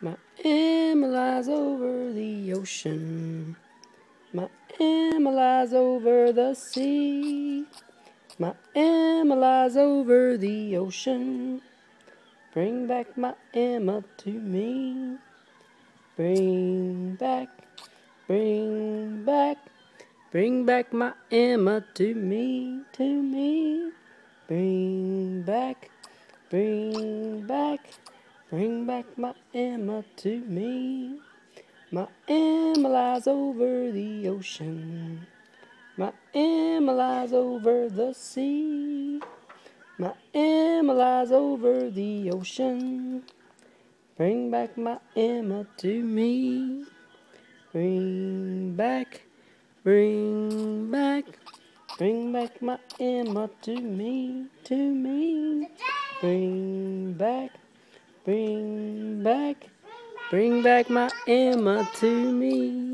My Emma lies over the ocean. My Emma lies over the sea. My Emma lies over the ocean. Bring back my Emma to me. Bring back, bring back, bring back my Emma to me, to me. Bring back, bring back, bring back my Emma to me. My Emma lies over the ocean. My Emma lies over the sea. My Emma lies over the ocean. Bring back my Emma to me. Bring back, bring back, bring back my Emma to me, to me. Bring back, bring back, bring back my Emma to me.